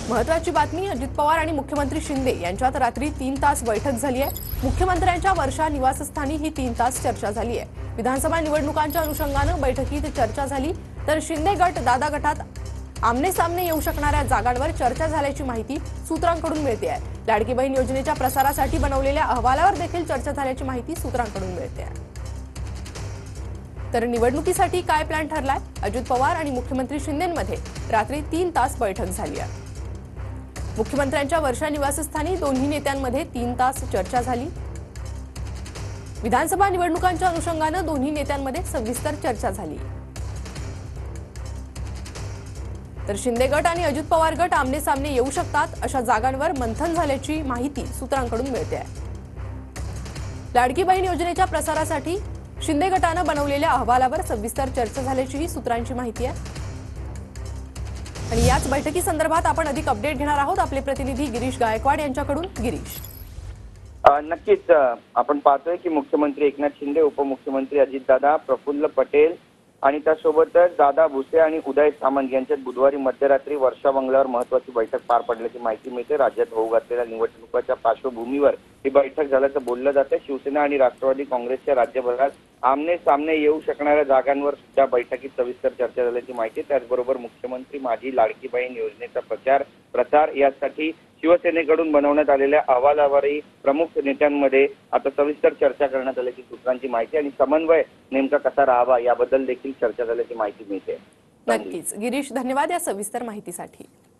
महत्त्वाची बातमी, अजित पवार आणि मुख्यमंत्री शिंदे यांच्यात रात्री 3 तास बैठक झाली आहे। मुख्यमंत्र्यांच्या वर्षा निवासस्थानी ही 3 तास चर्चा झाली आहे। विधानसभा निवडणुकांच्या अनुषंगाने बैठकीत चर्चा झाली, तर शिंदे गट दादा गटात आमने सामने येऊ शकणाऱ्या जागांवर चर्चा झाल्याची माहिती सूत्रांकडून मिळते आहे। लाडकी बहीण योजनेच्या प्रसारासाठी बनवलेल्या अहवालावर देखील चर्चा झाल्याची माहिती सूत्रांकडून मिळते आहे। तर निवडणुकीसाठी काय प्लॅन ठरलाय? अजित पवार आणि मुख्यमंत्री शिंदेंमध्ये रात्री 3 तास बैठक झाली आहे। मुख्यमंत्र्यांच्या वर्षा निवासस्थानी दोन्ही नेत्यांमध्ये 3 तास चर्चा झाली। विधानसभा निवडणुकांच्या अनुषंगाने दोन्ही नेत्यांमध्ये सविस्तर चर्चा झाली। तर शिंदे गट आणि अजित पवार गट आमने सामने येऊ शकतात अशा जागांवर मंथन झाल्याची माहिती सूत्रांकडून मिळते आहे। लाडकी बहीण योजनेच्या प्रसारासाठी शिंदे गटाने बनवलेल्या अहवालावर सविस्तर चर्चा झाल्याची सूत्रांची माहिती आहे। आणि याच बैठकी संदर्भात आपण अधिक अपडेट घेणार आहोत आपले प्रतिनिधी गिरीश गायकवाड यांच्याकडून। गिरीश, नक्कीच आपण पाहतोय की मुख्यमंत्री एकनाथ शिंदे, उपमुख्यमंत्री अजितदादा, प्रफुल्ल पटेल आणि त्यासोबतच दादा भुसे आणि उदय सामंत यांच्यात बुधवारी मध्यरात्री वर्षा बंगल्यावर महत्त्वाची बैठक पार पडल्याची माहिती मिळते। राज्यात होऊ घातलेल्या निवडणुकांच्या पार्श्वभूमीवर ही बैठक झाल्याचं बोललं जातं। शिवसेना आणि राष्ट्रवादी काँग्रेसच्या राज्यभरात आमने सामने येऊ शकणाऱ्या जागांवर सुद्धा बैठकीत सविस्तर चर्चा झाल्याची माहिती। त्याचबरोबर मुख्यमंत्री माझी लाडकी बहीण योजनेचा प्रचार यासाठी शिवसेनेकडून बनवण्यात आलेल्या अहवालावरही प्रमुख नेत्यांमध्ये आता सविस्तर चर्चा करण्यात आल्याची सूत्रांची माहिती आणि समन्वय नेमका कसा राहावा याबद्दल देखील चर्चा झाल्याची माहिती मिळते। नक्कीच गिरीश, धन्यवाद या सविस्तर माहितीसाठी।